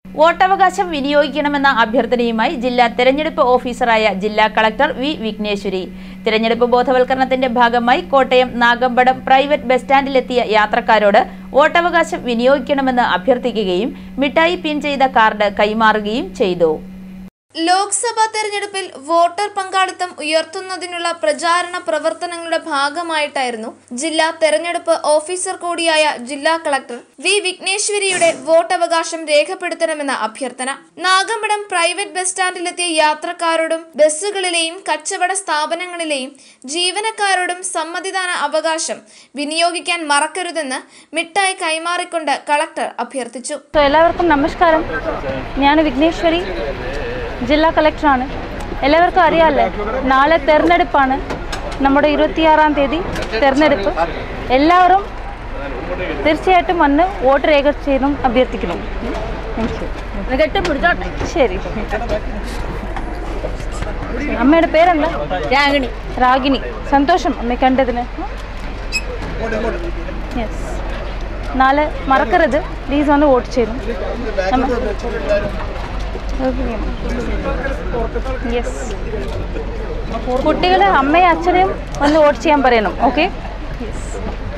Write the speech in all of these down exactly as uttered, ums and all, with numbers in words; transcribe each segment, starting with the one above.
വോട്ടവകാശം വിനിയോഗിക്കണമെന്ന അഭ്യർത്ഥനയുമായി ജില്ലാ തെരഞ്ഞെടുപ്പ് ഓഫീസറായ ജില്ലാ കളക്ടർ വി വിഘ്നേശ്വരി തെരഞ്ഞെടുപ്പ് ബോധവൽക്കരണത്തിന്റെ ഭാഗമായി കോട്ടയം നാഗമ്പടം പ്രൈവറ്റ് ബസ് സ്റ്റാൻഡിലെത്തിയ യാത്രക്കാരോട് വോട്ടവകാശം വിനിയോഗിക്കണമെന്ന് അഭ്യർത്ഥിക്കുകയും മിഠായി പിൻ ചെയ്ത കാർഡ് കൈമാറുകയും ചെയ്തു. ലോക്സഭാ തെരഞ്ഞെടുപ്പിൽ വോട്ടർ പങ്കാളിത്തം ഉയർത്തുന്നതിനുള്ള പ്രചാരണ പ്രവർത്തനങ്ങളുടെ ഭാഗമായിട്ടായിരുന്നു ജില്ലാ തെരഞ്ഞെടുപ്പ് ഓഫീസർ കൂടിയായ ജില്ലാ കളക്ടർ വി വിഘ്നേശ്വരിയുടെ വോട്ടവകാശം രേഖപ്പെടുത്തണമെന്ന അഭ്യർത്ഥന. നാഗമ്പടം പ്രൈവറ്റ് ബസ് സ്റ്റാൻഡിലെത്തിയ യാത്രക്കാരോടും ബസ്സുകളിലെയും കച്ചവട സ്ഥാപനങ്ങളിലെയും ജീവനക്കാരോടും സമ്മതിദാന അവകാശം വിനിയോഗിക്കാൻ മറക്കരുതെന്ന് മിഠായി കൈമാറിക്കൊണ്ട് കളക്ടർ അഭ്യർത്ഥിച്ചു. എല്ലാവർക്കും നമസ്കാരം. ഞാൻ വിഘ്നേശ്വരി, ജില്ലാ കളക്ടറാണ്. എല്ലാവർക്കും അറിയാമല്ലേ, നാളെ തെരഞ്ഞെടുപ്പാണ്. നമ്മുടെ ഇരുപത്തിയാറാം തീയതി തെരഞ്ഞെടുപ്പ്. എല്ലാവരും തീർച്ചയായിട്ടും വന്ന് വോട്ട് രേഖ ചെയ്തും അഭ്യർത്ഥിക്കുന്നു. ശരി. അമ്മയുടെ പേരെന്താ? രാഗിണി. രാഗിണി, സന്തോഷം അമ്മ കണ്ടതിന്. യെസ്, നാളെ മറക്കരുത്, പ്ലീസ് വന്ന് വോട്ട് ചെയ്തു. യെസ്, കുട്ടികളെ അമ്മയും അച്ഛനെയും വന്ന് വോട്ട് ചെയ്യാൻ പറയണം. Okay, yes,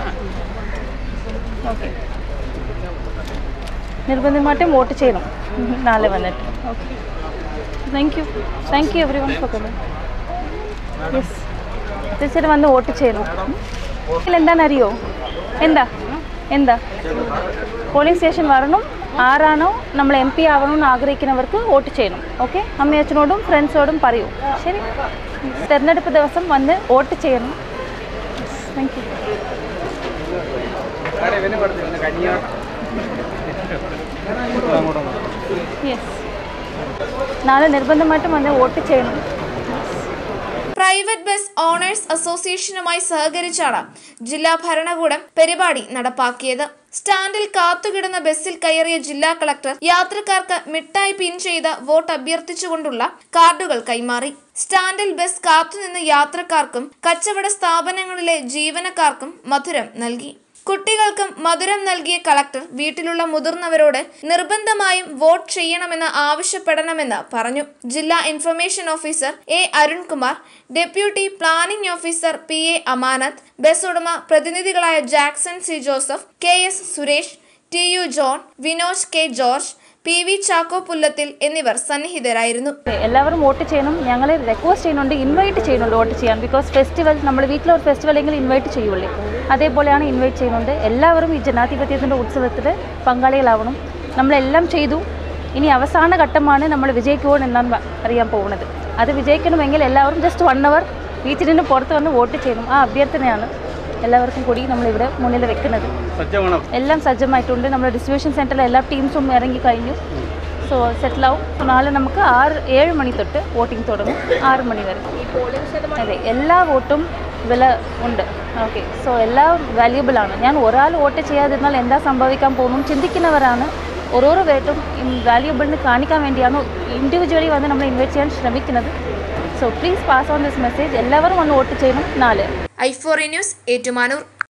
okay. നിർബന്ധമായിട്ടും വോട്ട് ചെയ്യണം നാളെ വന്നിട്ട്. Okay, thank you thank you everyone for coming. Yes, തീർച്ചയായിട്ടും വന്ന് വോട്ട് ചെയ്യണം. എന്താണെന്നറിയോ? എന്താ എന്താ പോളിംഗ് സ്റ്റേഷൻ വരണം. ആരാണോ നമ്മൾ എം പി ആവണമെന്ന് ആഗ്രഹിക്കുന്നവർക്ക് വോട്ട് ചെയ്യണം. ഓക്കെ, അമ്മയച്ഛനോടും ഫ്രണ്ട്സോടും പറയൂ. ശരി, തെരഞ്ഞെടുപ്പ് ദിവസം വന്ന് വോട്ട് ചെയ്യണം. Thank you. യെസ്, നാളെ നിർബന്ധമായിട്ടും വന്ന് വോട്ട് ചെയ്യണം. പ്രൈവറ്റ് ബസ് ഓണേഴ്സ് അസോസിയേഷനുമായി സഹകരിച്ചാണ് ജില്ലാ ഭരണകൂടം പരിപാടി നടപ്പാക്കിയത്. സ്റ്റാൻഡിൽ കാത്തുകിടന്ന ബസ്സിൽ കയറിയ ജില്ലാ കളക്ടർ യാത്രക്കാർക്ക് മിഠായി പിൻ ചെയ്ത വോട്ട് അഭ്യർത്ഥിച്ചുകൊണ്ടുള്ള കാർഡുകൾ കൈമാറി. സ്റ്റാൻഡിൽ ബസ് കാത്തുനിന്ന യാത്രക്കാർക്കും കച്ചവട സ്ഥാപനങ്ങളിലെ ജീവനക്കാർക്കും മധുരം നൽകി. കുട്ടികൾക്കും മധുരം നൽകിയ കളക്ടർ വീട്ടിലുള്ള മുതിർന്നവരോട് നിർബന്ധമായും വോട്ട് ചെയ്യണമെന്ന് ആവശ്യപ്പെടണമെന്ന് പറഞ്ഞു. ജില്ലാ information officer A Arunkumar, deputy planning officer P A Amanath, bus ഉടമ പ്രതിനിധികളായ Jackson C Joseph, K S Suresh, T U John, Vinoj K George, P V Chacko Pullathil എന്നിവർ സന്നിഹിതരായിരുന്നു. എല്ലാവരും വോട്ട് ചെയ്യണം. ഞങ്ങൾ റിക്വസ്റ്റ് ചെയ്യുന്നുണ്ട്, ഇൻവൈറ്റ് ചെയ്യുന്നുണ്ട് വോട്ട് ചെയ്യാൻ. ബിക്കോസ് ഫെസ്റ്റിവൽ, നമ്മൾ വീട്ടിലൊരു ഫെസ്റ്റിവൽ എങ്കിൽ ഇൻവൈറ്റ് ചെയ്യുള്ളൂ. അതേപോലെയാണ് ഇൻവൈറ്റ് ചെയ്യുന്നുണ്ട്. എല്ലാവരും ഈ ജനാധിപത്യത്തിൻ്റെ ഉത്സവത്തിൽ പങ്കാളികളാവണം. നമ്മളെല്ലാം ചെയ്തു. ഇനി അവസാന ഘട്ടമാണ് നമ്മൾ വിജയിക്കുമോ എന്നാണ് അറിയാൻ പോകുന്നത്. അത് വിജയിക്കണമെങ്കിൽ എല്ലാവരും ജസ്റ്റ് വൺ അവർ വീട്ടിൽ നിന്ന് പുറത്ത് വന്ന് വോട്ട് ചെയ്യണം. ആ അഭ്യർത്ഥനയാണ് എല്ലാവർക്കും കൂടി നമ്മളിവിടെ മുന്നിൽ വെക്കുന്നത്. എല്ലാം സജ്ജമായിട്ടുണ്ട്. നമ്മുടെ ഡിസ്ട്രിബ്യൂഷൻ സെൻറ്ററിലെ എല്ലാ ടീംസും ഇറങ്ങി കഴിഞ്ഞു. സോ സെറ്റിലാവും. സോ നാളെ നമുക്ക് ആറ് ഏഴ് മണി തൊട്ട് വോട്ടിംഗ് തുടങ്ങും, ആറ് മണി വരെ. അതെ, എല്ലാ വോട്ടും വില ഉണ്ട്. ഓക്കെ, സോ എല്ലാം വാല്യുബിളാണ്. ഞാൻ ഒരാൾ വോട്ട് ചെയ്യാതിരുന്നാൽ എന്താ സംഭവിക്കാൻ പോകുന്നു ചിന്തിക്കുന്നവരാണ്. ഓരോരോ വോട്ടും വാല്യുബിളിന് കാണിക്കാൻ വേണ്ടിയാണ് ഇൻഡിവിജ്വലി വന്ന് നമ്മൾ ഇൻവൈറ്റ് ചെയ്യാൻ ശ്രമിക്കുന്നത്. So please pass on this message. എല്ലാവരും വന്ന് വോട്ട് ചെയ്യണം നാളെ. I four news, Ettumanoor.